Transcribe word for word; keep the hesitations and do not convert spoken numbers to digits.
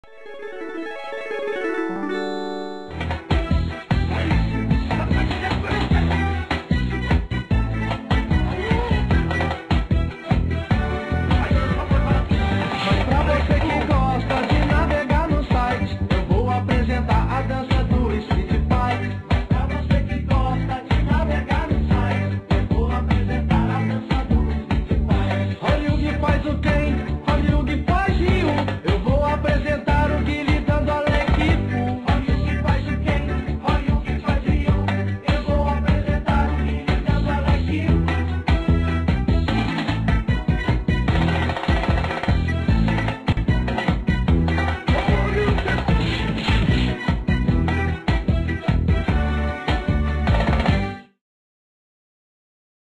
Faz o quem? Olha o que faz Rio. Eu vou apresentar